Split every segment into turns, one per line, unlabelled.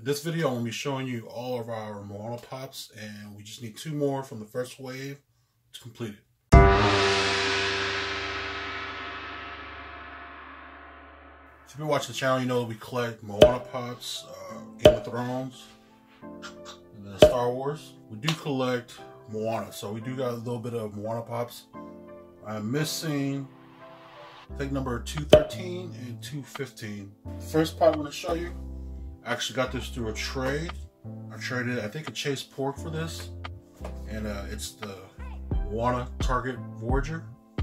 In this video, I'm going to be showing you all of our Moana Pops, and we just need 2 more from the first wave to complete it. If you've been watching the channel, you know we collect Moana Pops, Game of Thrones, and then Star Wars. We do collect Moana, so we do got a little bit of Moana Pops. I'm missing, I think, number 213 and 215. The first pop I'm going to show you, I actually got this through a trade. I traded, I think, a Chase Pork for this, and it's the Moana Target Voyager.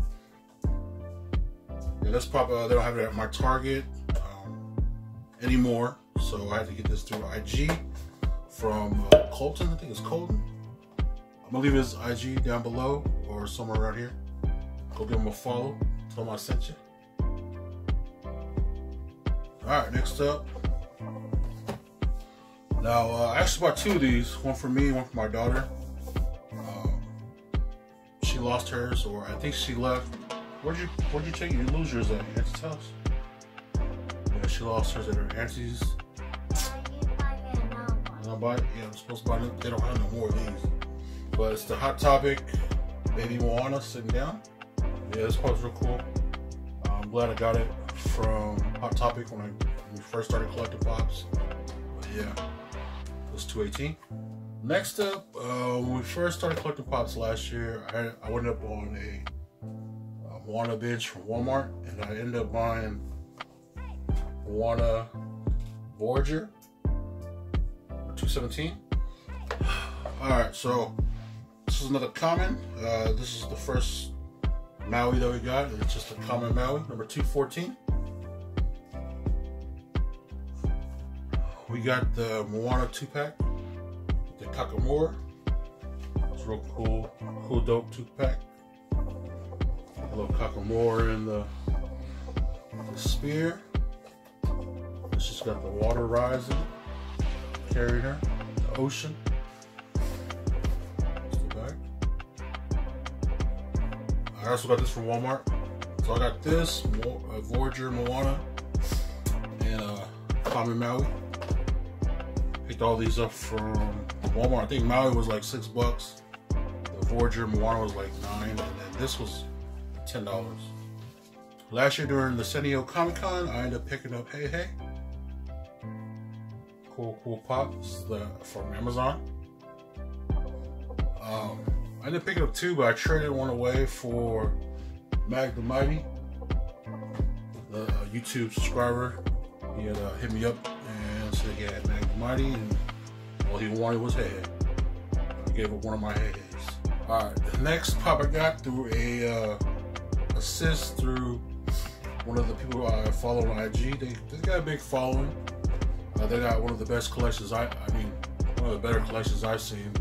Yeah, this pop, they don't have it at my Target anymore, so I had to get this through IG from Colton. I think it's Colton. I'm gonna leave his IG down below or somewhere around here. Go give him a follow. Tell him I sent you. Alright, next up. Now, I actually bought 2 of these. One for me, one for my daughter. She lost hers, or I think she left. Where'd you take it? You lose yours at your auntie's house? Yeah, she lost hers at her auntie's. Yeah, I'm supposed to buy them. They don't have no more of these. But it's the Hot Topic Baby Moana sitting down. Yeah, this pop's real cool. I'm glad I got it from Hot Topic when we first started collecting pops. But yeah, it was $2.18. Next up, when we first started collecting pops last year, I went up on a Moana binge from Walmart, and I ended up buying Moana Voyager for $2.17. Alright, so this is another common. This is the first Maui that we got, and it's just a common Maui, number 214. We got the Moana 2-pack, the Kakamora. It's real cool dope 2-pack. A little Kakamora in the spear. It's just got the water rising, carrying her, the ocean. I also got this from Walmart. So I got this, Voyager Moana, and Common Maui. Picked all these up from Walmart. I think Maui was like $6. The Voyager Moana was like $9, and then this was $10. Last year during the San Diego Comic Con, I ended up picking up Hey Hey. Cool pop. This is from Amazon. I ended up picking up 2, but I traded one away for Mag the Mighty, the YouTube subscriber. He had hit me up and said he had Mag the Mighty, and all he wanted was Hey Hey. I gave up one of my Hey Heys. Alright, the next pop I got through a assist through one of the people I follow on IG. They got a big following. They got one of the best collections, I mean, one of the better collections I've seen.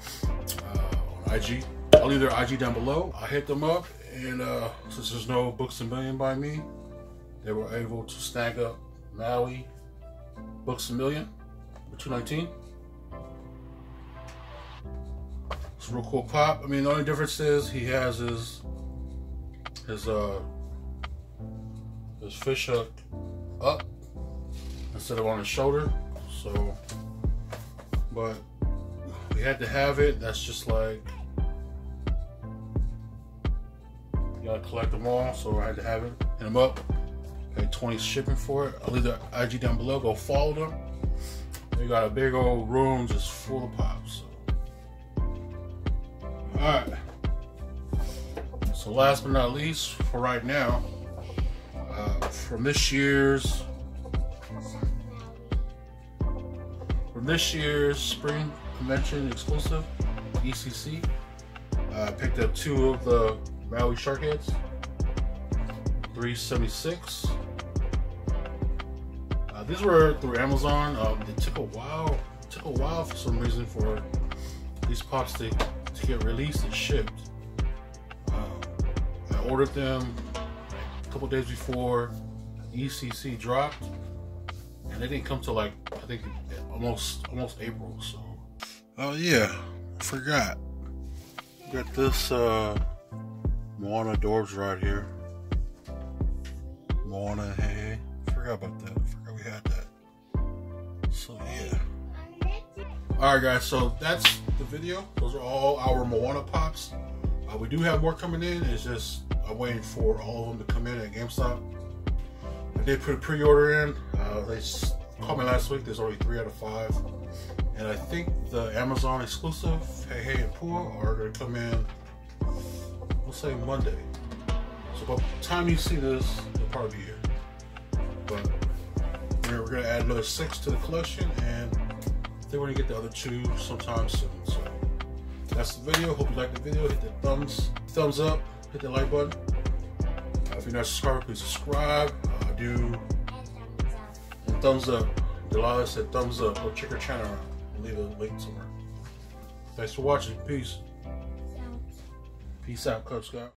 IG. I'll leave their IG down below. I hit them up, and since there's no Books A Million by me, they were able to snag up Maui Books A Million for $2.19. It's a real cool pop. I mean, the only difference is he has his fish hook up instead of on his shoulder. So, but we had to have it. That's just like, you gotta collect them all, so I had to have it. Hit them up. Paid $20 shipping for it. I'll leave the IG down below. Go follow them. They got a big old room just full of pops. So. Alright. So last but not least, for right now, from this year's Spring Convention exclusive, ECC, I picked up 2 of the Maui Shark Heads, $3.76. These were through Amazon. It took a while for some reason for these pops to get released and shipped. I ordered them a couple days before ECC dropped, and they didn't come till like, I think almost April. So, oh yeah, I forgot. Got this Moana Dorbs right here. Moana, hey, forgot about that. I forgot we had that. So yeah. Alright guys, so that's the video. Those are all our Moana Pops. We do have more coming in. It's just I'm waiting for all of them to come in at GameStop. I did put a pre-order in. They called me last week. There's already 3 out of 5. And I think the Amazon exclusive, Hey Hey and Pua, are going to come in, we'll say Monday. So by the time you see this, they'll probably be here. But we're going to add another 6 to the collection, and I think we're going to get the other 2 sometime soon. So that's the video. Hope you liked the video. Hit the thumbs up, hit the like button. If you're not subscribed, please subscribe. And thumbs up. Delilah said thumbs up. Go check her channel out. I'll leave a link somewhere. Thanks for watching. Peace. Peace out, Cub Scout.